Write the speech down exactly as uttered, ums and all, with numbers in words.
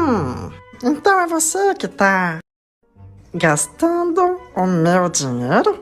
Hum, então é você que tá gastando o meu dinheiro?